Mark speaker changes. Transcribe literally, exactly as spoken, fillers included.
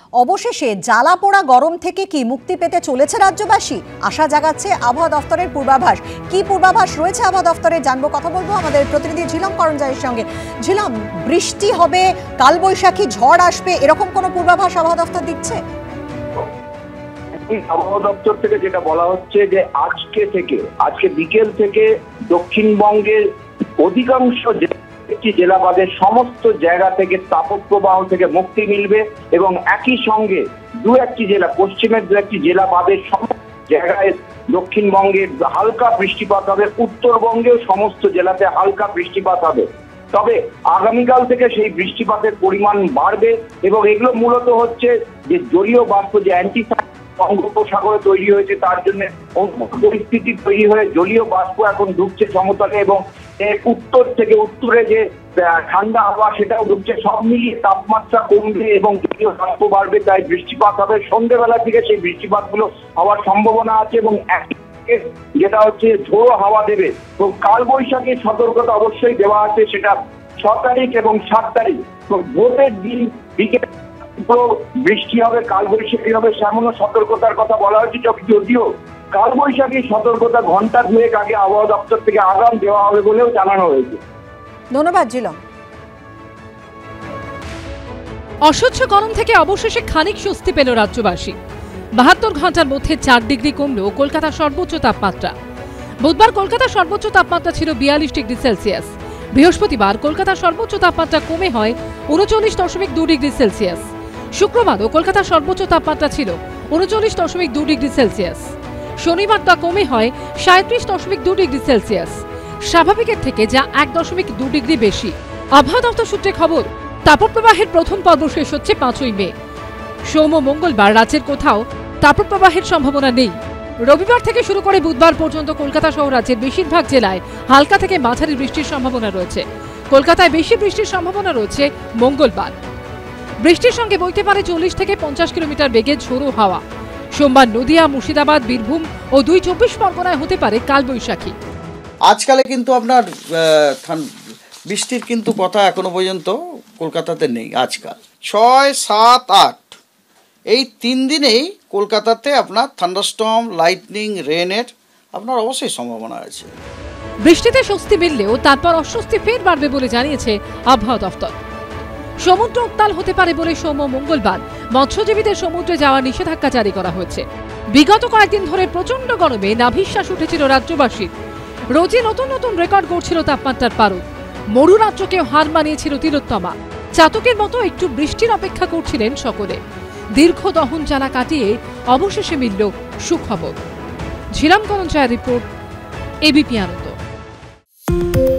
Speaker 1: অবশেষে জ্বালা পোড়া গরম থেকে কি মুক্তি পেতে চলেছে রাজ্যবাসী? আশা জাগাচ্ছে আবহাওয়া দফতরের পূর্বাভাস। কি পূর্বাভাস রয়েছে আবহাওয়া দফতরে জানবো, কথা বলবো আমাদের প্রতিনিধি ঝিলম করঞ্জয়ের সঙ্গে। ঝিলম, বৃষ্টি হবে, কালবৈশাখী ঝড় আসবে, এরকম কোনো পূর্বাভাস আবহাওয়া দফতর দিচ্ছে?
Speaker 2: আবহাওয়া দপ্তর থেকে যেটা বলা হচ্ছে যে আজকে থেকে আজকে বিকেল থেকে দক্ষিণবঙ্গের অধিকাংশ জেলা বাদে সমস্ত জায়গা থেকে তাপপ্রবাহ থেকে মুক্তি মিলবে এবং একই সঙ্গে দু একটি জেলা, পশ্চিমের দু একটি জেলা বাদে সমস্ত জায়গায় দক্ষিণবঙ্গে হালকা বৃষ্টিপাত হবে, উত্তরবঙ্গেও সমস্ত জেলাতে হালকা বৃষ্টিপাত হবে। তবে আগামীকাল থেকে সেই বৃষ্টিপাতের পরিমাণ বাড়বে এবং এগুলো মূলত হচ্ছে যে জলীয় বাষ্প, যে অ্যান্টি বঙ্গোপসাগরে তৈরি হয়েছে, তার জন্য পরিস্থিতি তৈরি হয়ে জলীয় বাষ্প এখন ঢুকছে সমতলে এবং উত্তর থেকে উত্তরে যে ঠান্ডা হাওয়া সেটাও ঢুকছে। সব মিলিয়ে তাপমাত্রা কমবে এবং জলীয় বাষ্প বাড়বে, তাই বৃষ্টিপাত হবে। সন্ধ্যেবেলা থেকে সেই বৃষ্টিপাতগুলো হওয়ার সম্ভাবনা আছে এবং যেটা হচ্ছে ঝোড়ো হাওয়া দেবে। তো কালবৈশাখীর সতর্কতা অবশ্যই দেওয়া আছে, সেটা ছ তারিখ এবং সাত তারিখ। তো ভোটের দিন বিকেল বৃষ্টি হবে, কালবৈশাখী হবে, সেমনও সতর্কতার কথা বলা হয়েছে। যদিও কালবৈশাখী সতর্কতা ঘন্টা দুয়েক আগে আবহাওয়া দপ্তর থেকে আগাম দেওয়া হবে বলেও জানানো হয়েছে।
Speaker 1: ধন্যবাদ জিলম।
Speaker 3: অসহ্য গরম থেকে অবশেষে খানিক স্বস্তি পেল রাজ্যবাসী। বাহাত্তর ঘন্টার মধ্যে চার ডিগ্রি কমল কলকাতার সর্বোচ্চ তাপমাত্রা। বুধবার কলকাতার সর্বোচ্চ তাপমাত্রা ছিল বিয়াল্লিশ ডিগ্রি সেলসিয়াস। বৃহস্পতিবার কলকাতার সর্বোচ্চ তাপমাত্রা কমে হয় উনচল্লিশ দশমিক দু ডিগ্রি সেলসিয়াস। শুক্রবারও কলকাতার সর্বোচ্চ তাপমাত্রা ছিল উনচল্লিশ দশমিক দু ডিগ্রি সেলসিয়াস। শনিবার তা কমে হয় সাঁত্রিশ দশমিক দু ডিগ্রি সেলসিয়াস, স্বাভাবিকের থেকে যা এক দশমিক দু ডিগ্রি বেশি। আবহাওয়া দপ্তর সূত্রে খবর, তাপপ্রবাহের প্রথম পর্ব শেষ হচ্ছে পাঁচই মে। সোম ও মঙ্গলবার রাজ্যের কোথাও তাপপ্রবাহের সম্ভাবনা নেই। রবিবার থেকে শুরু করে বুধবার পর্যন্ত কলকাতা সহ রাজ্যের বেশিরভাগ জেলায় হালকা থেকে মাঝারি বৃষ্টির সম্ভাবনা রয়েছে। কলকাতায় বেশি বৃষ্টির সম্ভাবনা রয়েছে মঙ্গলবার। বৃষ্টির সঙ্গে বইতে পারে চল্লিশ থেকে পঞ্চাশ কিলোমিটার বেগে ঝোড়ো হাওয়া। সোমবার নদিয়া, মুর্শিদাবাদ, বীরভূম ও দুই চব্বিশ পরগনায় হতে পারে কালবৈশাখী।
Speaker 4: আজকালে কিন্তু আপনার বৃষ্টির কিন্তু কথা এখনো পর্যন্ত কলকাতাতে নেই। আজকাল ছয় সাত আট এই তিন দিনেই কলকাতাতে আপনার থান্ডারস্টর্ম, লাইটনিং, রেনের আপনার অবশ্যই সম্ভাবনা আছে।
Speaker 3: বৃষ্টিতে স্বস্তি মিললেও তারপর অস্বস্তি ফের বাড়বে বলে জানিয়েছে আবহাওয়া দফতর। সমুদ্র উত্তাল হতে পারে বলে সোম ও মঙ্গলবার মৎস্যজীবীদের সমুদ্রে যাওয়ার নিষেধাজ্ঞা জারি করা হয়েছে। বিগত কয়েকদিন ধরে প্রচন্ড গরমে নাভিশ্বাস উঠেছিল রাজ্যবাসীর। রোজই নতুন নতুন রেকর্ড গড়ছিল তাপমাত্রার পারদ। মরু রাজ্যকেও হার মানিয়েছিল তিলোত্তমা। চাতকের মতো একটু বৃষ্টির অপেক্ষা করছিলেন সকলে। দীর্ঘ দহন জ্বালা কাটিয়ে অবশেষে মিলল সুখবর। ঝিলম করঞ্জয়ের রিপোর্ট, এবিপি আনন্দ।